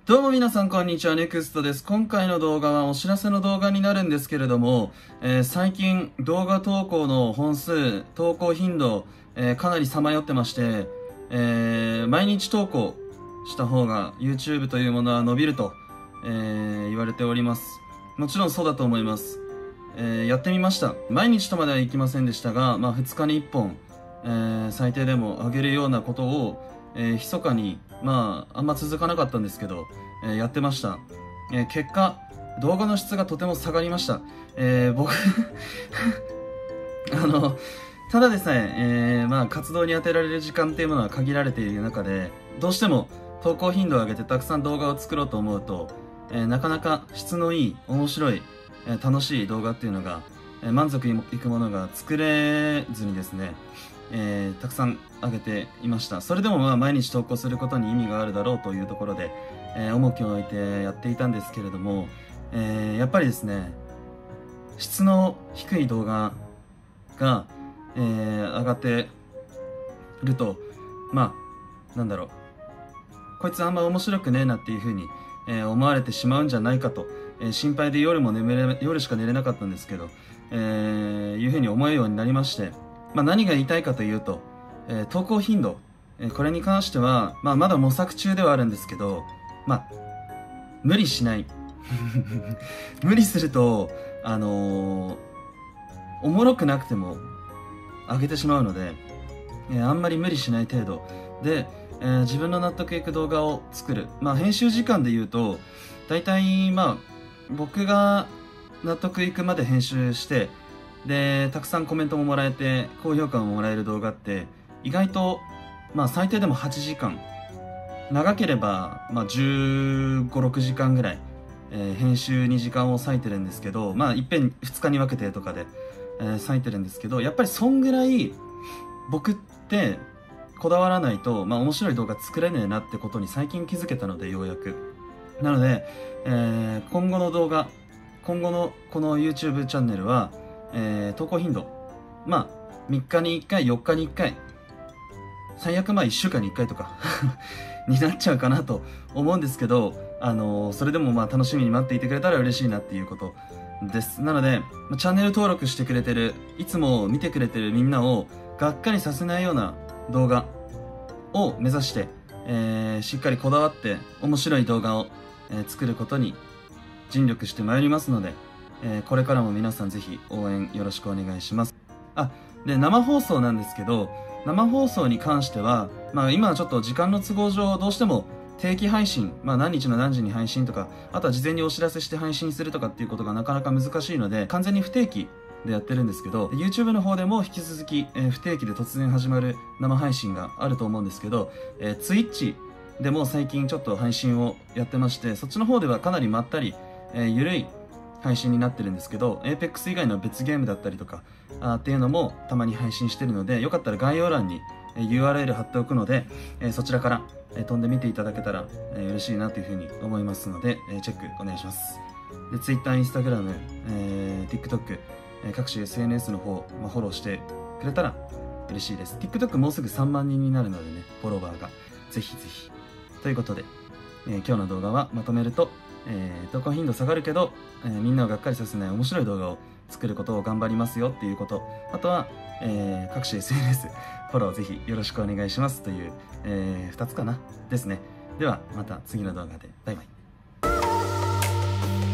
どうも皆さんこんにちは、ネクストです。今回の動画はお知らせの動画になるんですけれども、最近動画投稿の本数、投稿頻度、かなりさまよってまして、毎日投稿した方が YouTube というものは伸びると、言われております。もちろんそうだと思います。やってみました。毎日とまではいきませんでしたが、2日に1本、最低でも上げるようなことを、密かに、あんま続かなかったんですけど、やってました。結果、動画の質がとても下がりました。僕ただでさえ活動に当てられる時間っていうものは限られている中で、どうしても投稿頻度を上げてたくさん動画を作ろうと思うと、なかなか質のいい、面白い、楽しい動画っていうのが、満足いくものが作れずにですね、たくさん上げていました。それでも毎日投稿することに意味があるだろうというところで、重きを置いてやっていたんですけれども、やっぱりですね、質の低い動画が、上がってると、なんだろう、こいつあんま面白くねえなっていう風に、思われてしまうんじゃないかと、心配で夜しか寝れなかったんですけど、いう風に思うようになりまして、何が言いたいかというと、投稿頻度、これに関しては、まだ模索中ではあるんですけど、無理しない無理すると、おもろくなくても上げてしまうので、あんまり無理しない程度で、自分の納得いく動画を作る。編集時間で言うと、だいたい僕が納得いくまで編集して、で、たくさんコメントももらえて、高評価ももらえる動画って、意外と、最低でも8時間。長ければ、15、6時間ぐらい、編集に時間を割いてるんですけど、いっぺん2日に分けてとかで、割いてるんですけど、やっぱりそんぐらい、僕って、こだわらないと、面白い動画作れねえなってことに最近気づけたので、ようやく。なので、今後の動画、今後のこの YouTube チャンネルは、投稿頻度、3日に1回、4日に1回、最悪1週間に1回とかになっちゃうかなと思うんですけど、それでも楽しみに待っていてくれたら嬉しいなっていうことです。なので、チャンネル登録してくれてる、いつも見てくれてるみんなをがっかりさせないような動画を目指して、しっかりこだわって面白い動画を、作ることに尽力してまいりますので、これからも皆さんぜひ応援よろしくお願いします。で、生放送なんですけど、生放送に関しては、今はちょっと時間の都合上どうしても定期配信、何日の何時に配信とか、あとは事前にお知らせして配信するとかっていうことがなかなか難しいので、完全に不定期でやってるんですけど、YouTube の方でも引き続き、不定期で突然始まる生配信があると思うんですけど、Twitch でも最近ちょっと配信をやってまして、そっちの方ではかなりまったり、ゆるい配信になってるんですけど、Apex 以外の別ゲームだったりとかっていうのもたまに配信してるので、よかったら概要欄に URL 貼っておくので、そちらから飛んでみていただけたら嬉しいなというふうに思いますので、チェックお願いします。で、Twitter、Instagram、TikTok、各種 SNS の方、フォローしてくれたら嬉しいです。TikTok もうすぐ3万人になるのでね、フォロワーが。ぜひぜひ。ということで、今日の動画はまとめると、投稿頻度下がるけど、みんなをがっかりさせない面白い動画を作ることを頑張りますよっていうこと。あとは、各種 SNS フォローぜひよろしくお願いしますという、2つかなですね。ではまた次の動画で。バイバイ。